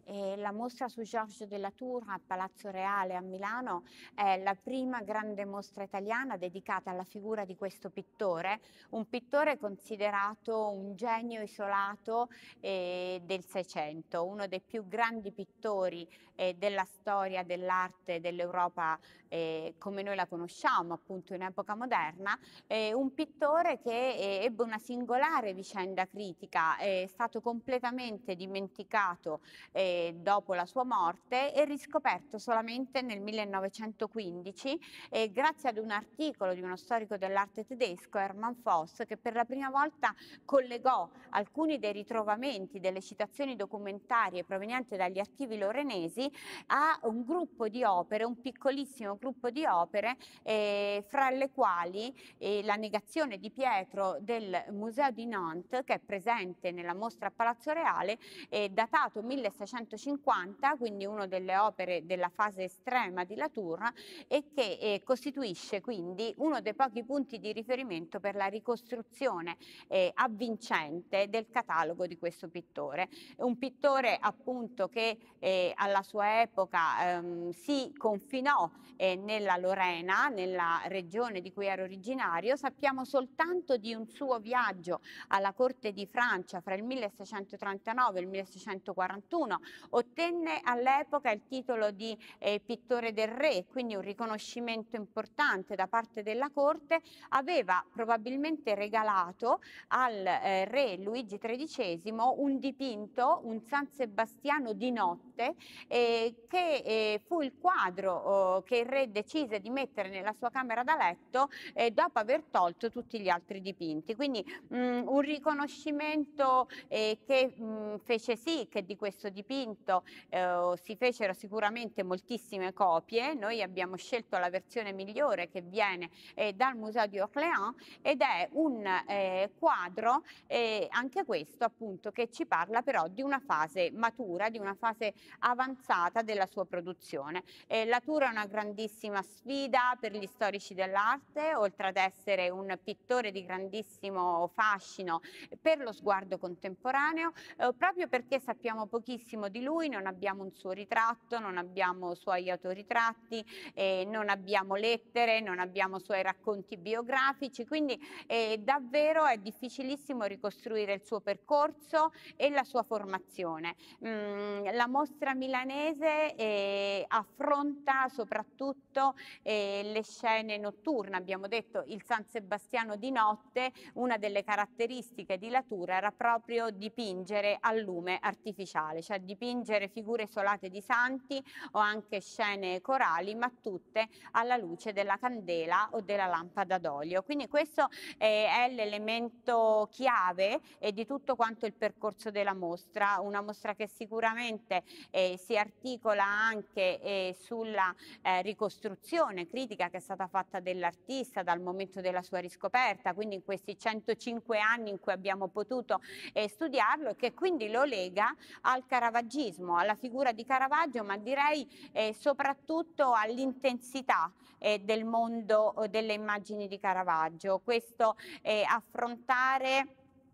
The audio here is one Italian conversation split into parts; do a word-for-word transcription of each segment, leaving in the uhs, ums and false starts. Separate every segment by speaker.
Speaker 1: E la mostra su Georges de Latour a Palazzo Reale a Milano è la prima grande mostra italiana dedicata alla figura di questo pittore, un pittore considerato un genio isolato eh, del Seicento, uno dei più grandi pittori eh, della storia dell'arte dell'Europa eh, come noi la conosciamo appunto in epoca moderna, eh, un pittore che eh, ebbe una singolare vicenda critica, è stato completamente dimenticato eh, dopo la sua morte e riscoperto solamente nel millenovecentoquindici eh, grazie ad un articolo di uno storico dell'arte tedesco, Hermann Voss, che per la prima volta collegò alcuni dei ritrovamenti delle citazioni documentarie provenienti dagli archivi lorenesi a un gruppo di opere, un piccolissimo gruppo di opere, eh, fra le quali eh, la negazione di Pietro del Museo di Nantes, che è presente nella mostra a Palazzo Reale, eh, datato milleseicentocinquanta, quindi una delle opere della fase estrema di Latour, e che eh, costituisce quindi uno dei pochi punti di riferimento per la ricostruzione eh, avvincente del catalogo di questo pittore. Un pittore appunto che eh, alla sua epoca ehm, si confinò eh, nella Lorena, nella regione di cui era originario. Sappiamo soltanto di un suo viaggio alla corte di Francia fra il milleseicentotrentanove e il milleseicentoquarantuno, ottenne all'epoca il titolo di eh, pittore del re, quindi un riconoscimento importante da parte della corte. Aveva probabilmente regalato al eh, re Luigi tredicesimo un dipinto, un San Sebastiano di notte, eh, che eh, fu il quadro oh, che il re decise di mettere nella sua camera da letto eh, dopo aver tolto tutti gli altri dipinti. Quindi mh, un riconoscimento eh, che mh, fece sì che di questo dipinto eh, si fecero sicuramente moltissime copie. Noi abbiamo scelto la versione migliore che viene eh, dal Museo di Orléans ed è un eh, quadro, eh, anche questo appunto, che ci parla però di una fase matura, di una fase avanzata della sua produzione. Eh, Latour è una grandissima sfida per gli storici dell'arte, oltre ad essere un pittore di grandissimo fascino per lo sguardo contemporaneo, eh, proprio perché sappiamo pochissimo di lui, non abbiamo un suo ritratto, non abbiamo suoi autoritratti, eh, non abbiamo lettere, non abbiamo suoi racconti biografici, quindi eh, davvero è difficilissimo ricostruire il suo percorso e la sua formazione. Mm, la mostra milanese eh, affronta soprattutto eh, le scene notturne. Abbiamo detto il San Sebastiano di notte, una delle caratteristiche di Latour era proprio dipingere a lume artificiale, cioè dipingere figure isolate di santi o anche scene corali, ma tutte alla luce della candela o della lampada d'olio. Quindi questo eh, è l'elemento chiave eh, di tutto quanto il percorso della mostra, una mostra che sicuramente eh, si articola anche eh, sulla eh, ricostruzione critica che è stata fatta dell'artista dal momento della sua riscoperta, quindi in questi centocinque anni in cui abbiamo potuto eh, studiarlo, e che quindi lo lega al caravaggismo, alla figura di Caravaggio, ma direi eh, soprattutto all'intensità eh, del mondo eh, delle immagini di Caravaggio. Questo eh, affrontare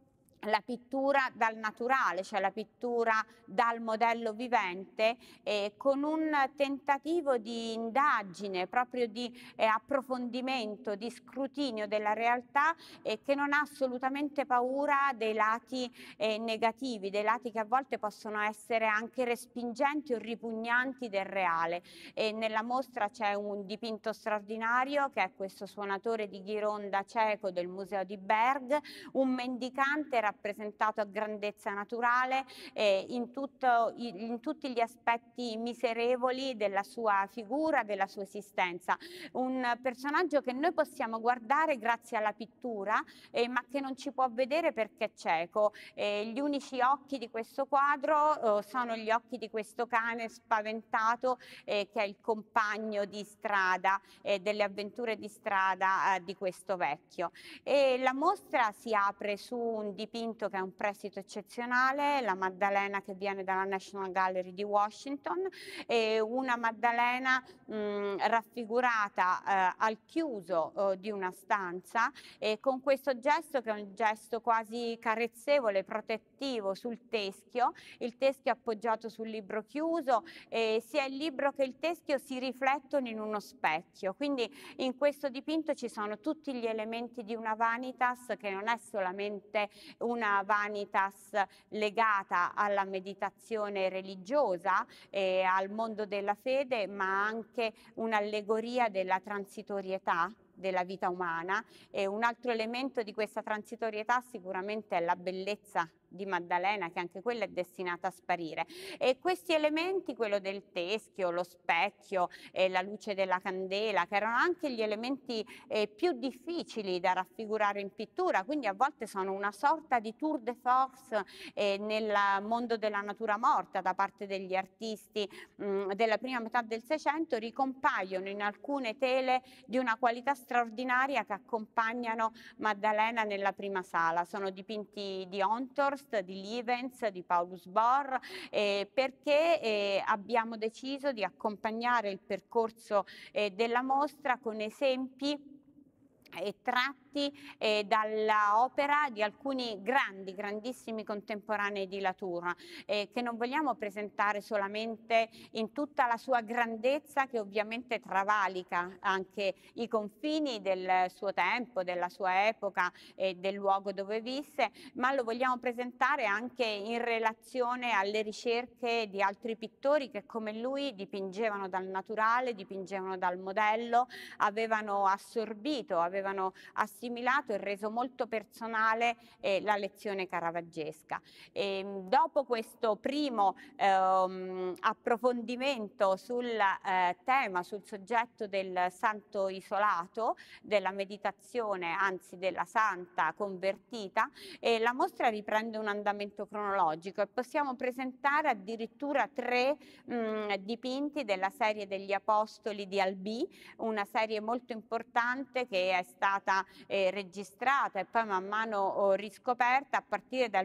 Speaker 1: la pittura dal naturale, cioè la pittura dal modello vivente, eh, con un tentativo di indagine, proprio di eh, approfondimento, di scrutinio della realtà, eh, che non ha assolutamente paura dei lati eh, negativi, dei lati che a volte possono essere anche respingenti o ripugnanti del reale. E nella mostra c'è un dipinto straordinario che è questo suonatore di ghironda cieco del Museo di Berg, un mendicante rappresentato a grandezza naturale eh, in, tutto, in tutti gli aspetti miserevoli della sua figura, della sua esistenza. Un personaggio che noi possiamo guardare grazie alla pittura, eh, ma che non ci può vedere perché è cieco. Eh, gli unici occhi di questo quadro eh, sono gli occhi di questo cane spaventato eh, che è il compagno di strada, eh, delle avventure di strada eh, di questo vecchio. E la mostra si apre su un dipinto dipinto che è un prestito eccezionale, la Maddalena che viene dalla National Gallery di Washington, e una Maddalena mh, raffigurata eh, al chiuso eh, di una stanza, e con questo gesto che è un gesto quasi carezzevole, protettivo sul teschio, il teschio appoggiato sul libro chiuso, e sia il libro che il teschio si riflettono in uno specchio. Quindi in questo dipinto ci sono tutti gli elementi di una vanitas, che non è solamente una vanitas legata alla meditazione religiosa e al mondo della fede, ma anche un'allegoria della transitorietà della vita umana. E un altro elemento di questa transitorietà sicuramente è la bellezza di Maddalena, che anche quella è destinata a sparire. E questi elementi, quello del teschio, lo specchio e la luce della candela, che erano anche gli elementi eh, più difficili da raffigurare in pittura, quindi a volte sono una sorta di tour de force eh, nel mondo della natura morta da parte degli artisti mh, della prima metà del Seicento, ricompaiono in alcune tele di una qualità straordinaria che accompagnano Maddalena nella prima sala. Sono dipinti di Honthorst, di Lievens, di Paulus Bohr, eh, perché eh, abbiamo deciso di accompagnare il percorso eh, della mostra con esempi e tratti eh, dalla opera di alcuni grandi, grandissimi contemporanei di Latour, eh, che non vogliamo presentare solamente in tutta la sua grandezza, che ovviamente travalica anche i confini del suo tempo, della sua epoca e del luogo dove visse, ma lo vogliamo presentare anche in relazione alle ricerche di altri pittori che come lui dipingevano dal naturale, dipingevano dal modello, avevano assorbito, avevano avevano assimilato e reso molto personale eh, la lezione caravaggesca. E, dopo questo primo ehm, approfondimento sul eh, tema, sul soggetto del santo isolato, della meditazione, anzi della santa convertita, eh, la mostra riprende un andamento cronologico e possiamo presentare addirittura tre mh, dipinti della serie degli Apostoli di Albi, una serie molto importante che è stata eh, registrata e poi man mano oh, riscoperta a partire dal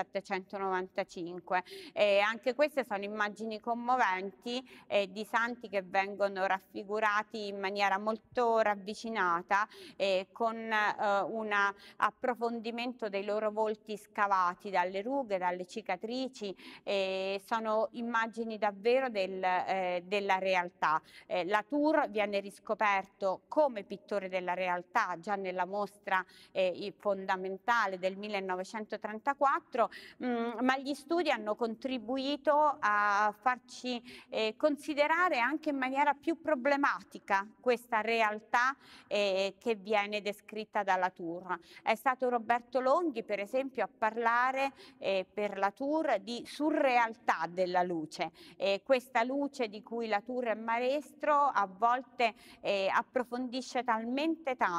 Speaker 1: millesettecentonovantacinque. Eh, anche queste sono immagini commoventi eh, di santi che vengono raffigurati in maniera molto ravvicinata, eh, con eh, un approfondimento dei loro volti scavati dalle rughe, dalle cicatrici. Eh, sono immagini davvero del, eh, della realtà. Eh, Latour viene riscoperto come pittore della realtà già nella mostra eh, fondamentale del millenovecentotrentaquattro, mh, ma gli studi hanno contribuito a farci eh, considerare anche in maniera più problematica questa realtà eh, che viene descritta da Latour. È stato Roberto Longhi, per esempio, a parlare eh, per Latour di surrealtà della luce. Eh, questa luce di cui Latour è maestro a volte eh, approfondisce talmente tanto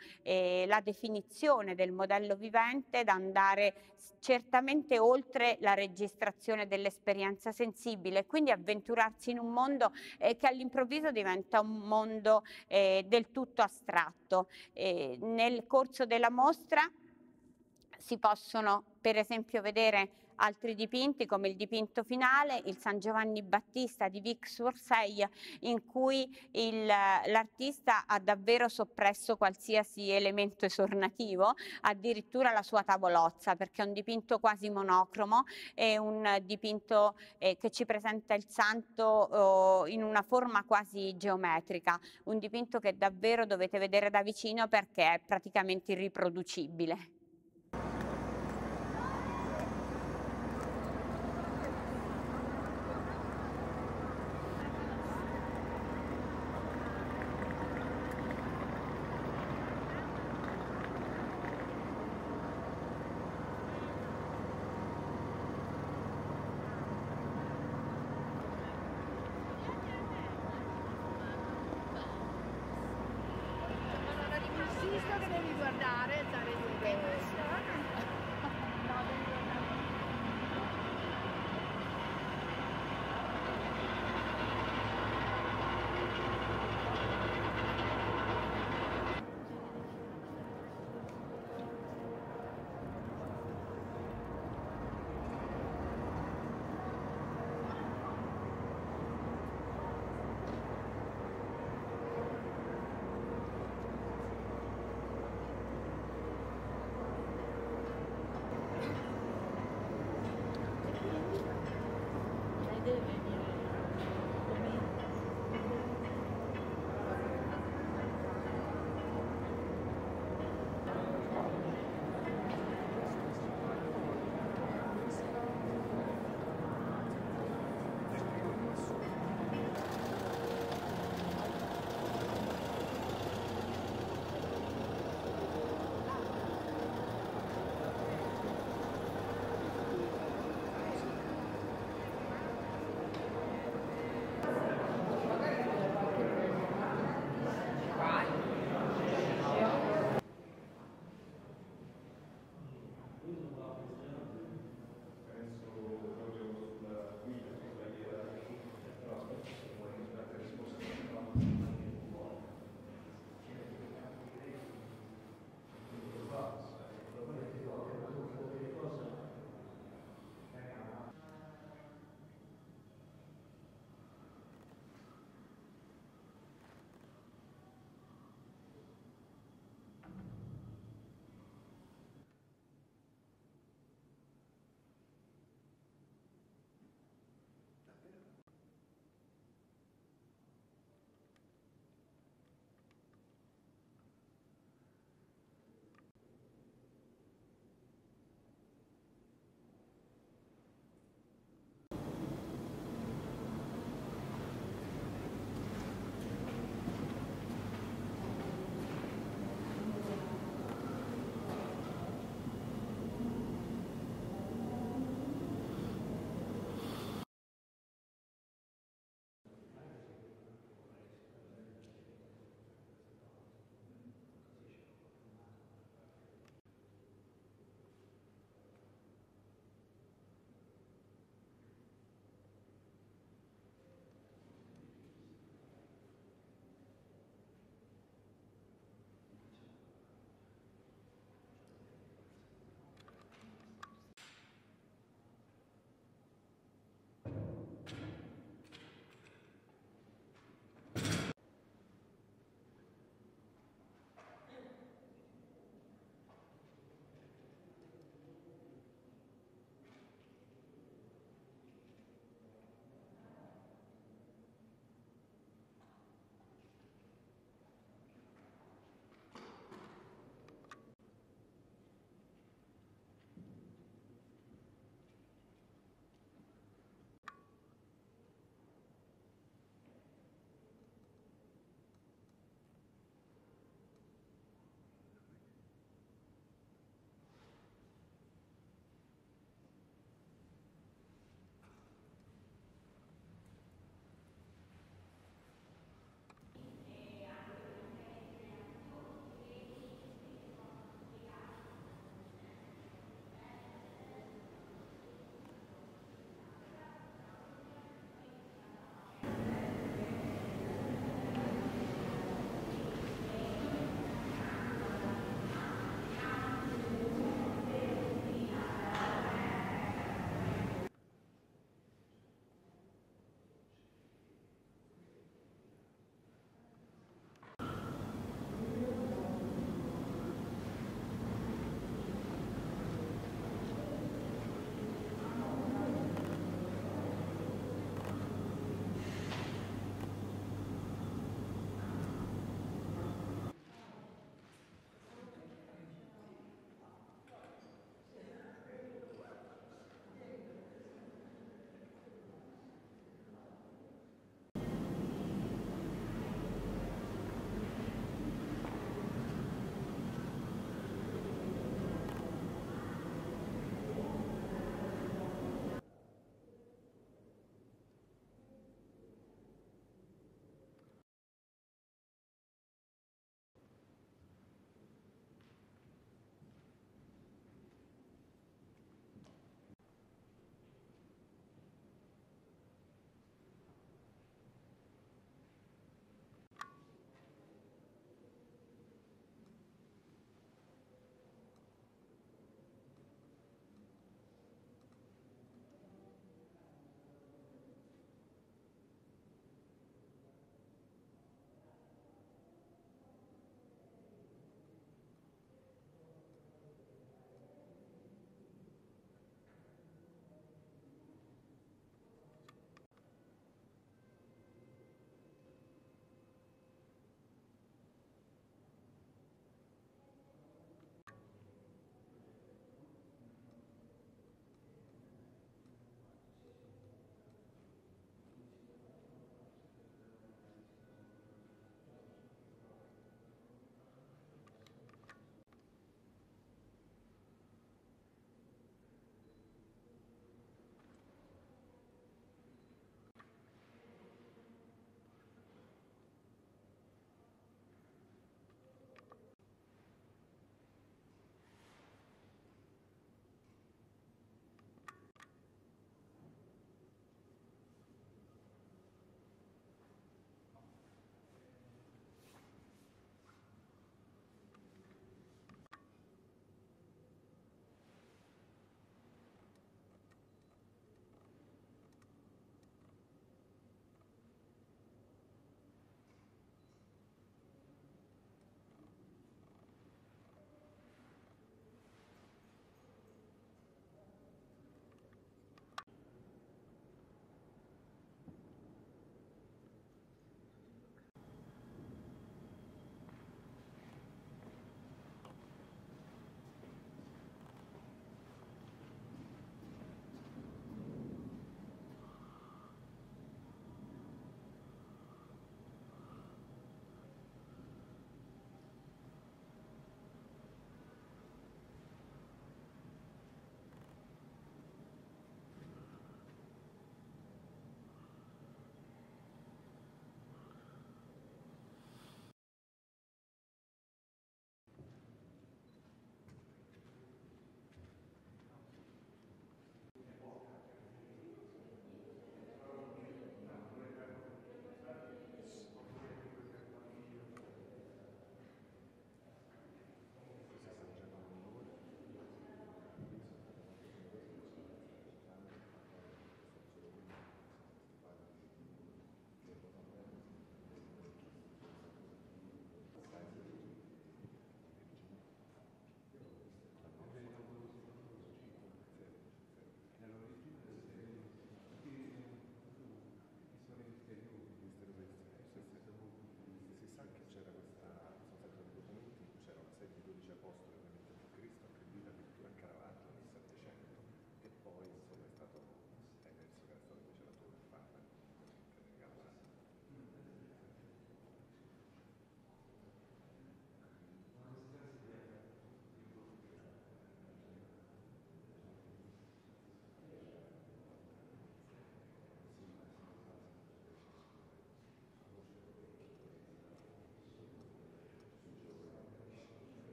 Speaker 1: eh, la definizione del modello vivente da andare certamente oltre la registrazione dell'esperienza sensibile, quindi avventurarsi in un mondo eh, che all'improvviso diventa un mondo eh, del tutto astratto. Eh, nel corso della mostra si possono per esempio vedere altri dipinti come il dipinto finale, il San Giovanni Battista di Vic Sorsay, in cui l'artista ha davvero soppresso qualsiasi elemento esornativo, addirittura la sua tavolozza, perché è un dipinto quasi monocromo, è un dipinto eh, che ci presenta il santo oh, in una forma quasi geometrica, un dipinto che davvero dovete vedere da vicino perché è praticamente irriproducibile.
Speaker 2: Insisto che devi guardare, stare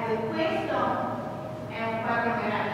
Speaker 1: questo è un quadro meraviglioso.